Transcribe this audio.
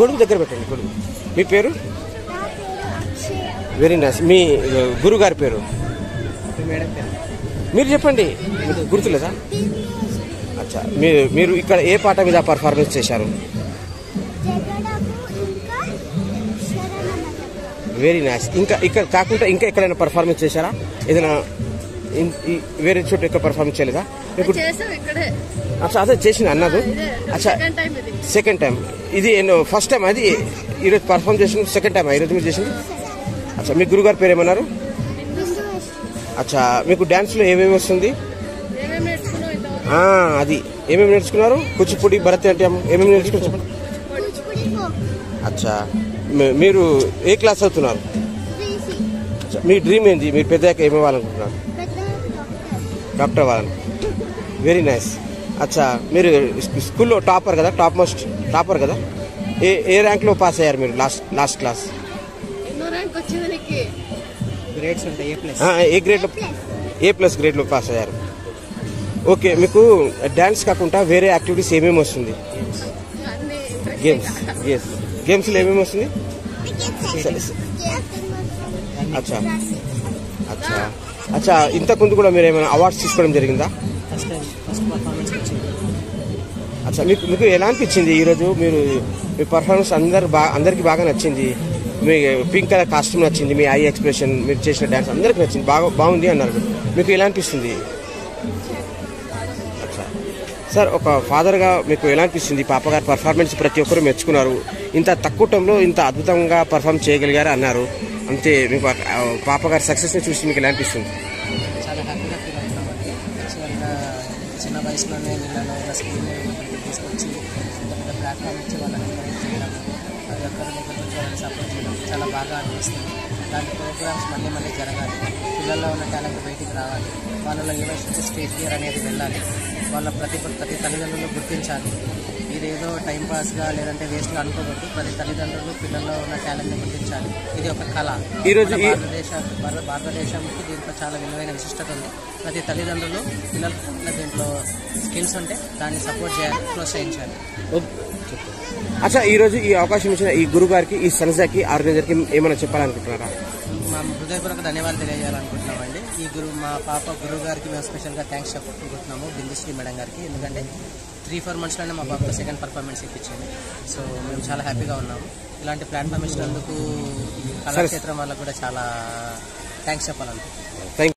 గొడుగు దగ్గర పెట్టండి. గొడుగు. మీ పేరు? Very nice. మీ గురుగారి పేరు? మీరు చెప్పండి. గుర్తులేదా? అచ్చా, మీరు ఇక్కడ ఏ పాట మీద పర్ఫార్మెన్స్ చేశారు? Very nice. ఇంకా ఇక్కడ కాకుండా ఇంకా ఎక్కడైనా పర్ఫార్మెన్స్ చేశారా? ఏదైనా వేరే చోట ఎక్కడ పర్ఫార్మెన్స్ చేయలేదా? అచ్చా, అదే చేసింది అన్నది. అచ్చా, సెకండ్ టైం. ఇది ఫస్ట్ టైం అది ఈరోజు పర్ఫార్మ్ చేసిన సెకండ్ టైం ఈరోజు మీరు చేసింది? అచ్చా, మీ గురుగారి పేరు ఏమన్నారు? అచ్చా, మీకు డ్యాన్స్లో ఏమేమి వస్తుంది? అది ఏమేమి నేర్చుకున్నారు? కూచిపూడి, భరతనాట్యం ఏమేమి నేర్చుకున్నారు? అచ్చా, మీరు ఏ క్లాస్ అవుతున్నారు? మీ డ్రీమ్ ఏంటి? మీరు పెద్దగా ఏమి అవ్వాలనుకుంటున్నారు? డాక్టర్ అవ్వాలని. Very nice. అచ్చా, మీరు స్కూల్లో టాపర్ కదా? టాపర్ కదా? ఏ ర్యాంక్లో పాస్ అయ్యారు మీరు? లాస్ట్ క్లాస్ ఏ గ్రేడ్లో? A+ గ్రేడ్లో పాస్ అయ్యారు. ఓకే, మీకు డ్యాన్స్ కాకుండా వేరే యాక్టివిటీస్ ఏమేమి వస్తుంది? గేమ్స్లో ఏమేమి వస్తుంది? అచ్చా అచ్చా అచ్చా, ఇంతకుముందు కూడా మీరు ఏమైనా అవార్డ్స్ తీసుకోవడం జరిగిందా? అచ్చా, మీకు ఎలా అనిపించింది ఈరోజు? మీ పర్ఫార్మెన్స్ అందరికీ బాగా నచ్చింది. మీ పింక్ కలర్ కాస్ట్యూమ్ నచ్చింది, మీ ఐ ఎక్స్ప్రెషన్, మీరు చేసిన డ్యాన్స్ అందరికీ నచ్చింది, బాగుంది అన్నారు. మీకు ఎలా అనిపిస్తుంది? అచ్చా సార్, ఒక ఫాదర్గా మీకు ఎలా అనిపిస్తుంది? పాపగారి పర్ఫార్మెన్స్ ప్రతి ఒక్కరు మెచ్చుకున్నారు. ఇంత తక్కువ టైంలో ఇంత అద్భుతంగా పర్ఫామ్ చేయగలిగారు అన్నారు. అంతే, మీకు పాపగారి సక్సెస్ని చూసి మీకు ఎలా అనిపిస్తుంది? చాలా హ్యాపీగా ఫీల్ అవుతున్నామండి. యాక్చువల్గా చిన్న వయసులోనే వీళ్ళలో ఇలా స్కూల్ని తీసుకొచ్చి ఇంత పెద్ద ప్లాట్ఫామ్ ఇచ్చి వాళ్ళని ఎంకరేజ్ చేయడం, ప్రతి ఒక్కరి దగ్గర నుంచి వాళ్ళని సపోర్ట్ చేయడం చాలా బాగా అనిపిస్తుంది. ఇలాంటి ప్రోగ్రామ్స్ మళ్ళీ జరగాలి. పిల్లల్లో ఉన్న టాలెంట్ బయటికి రావాలి. వాళ్ళలో యూనివర్సిటీ స్టేట్ ఫియర్ అనేది వెళ్ళాలి. వాళ్ళ ప్రతి తల్లిదండ్రులు గుర్తించాలి. ఇదేదో టైంపాస్గా లేదంటే వేస్ట్గా అనుకోవద్దు. ప్రతి తల్లిదండ్రులు పిల్లల్లో ఉన్న టాలెంట్ని గుర్తించాలి. ఇది ఒక కళ. ఈరోజు భారతదేశానికి దీంట్లో చాలా విలువైన విశిష్టత ఉంది. ప్రతి తల్లిదండ్రులు పిల్లలకు దీంట్లో స్కిల్స్ ఉంటే దాన్ని సపోర్ట్ చేయాలి, ప్రోత్సహించాలి. అచ్చా, ఈరోజు ఈ అవకాశం ఇచ్చిన ఈ గురుగారికి, ఈ సంస్థకి, ఆర్గనైజర్కి ఏమైనా చెప్పాలనుకుంటున్నారా? మా హృదయపూర్వక ధన్యవాదాలు తెలియజేయాలనుకుంటున్నామండి. మా పాప గురువు గారికి మేము స్పెషల్గా థ్యాంక్స్ చెప్పుకుంటున్నాము, బిందుశ్రీ మేడం గారికి. ఎందుకంటే 3-4 మంత్స్లోనే మా పాప సెకండ్ పర్ఫార్మెన్స్ ఇప్పించింది. సో మేము చాలా హ్యాపీగా ఉన్నాము. ఇలాంటి ప్లాట్ఫామ్ ఇచ్చినందుకు కళాక్షేత్రం వాళ్ళకు కూడా చాలా థ్యాంక్స్ చెప్పాలనుకుంటున్నాం.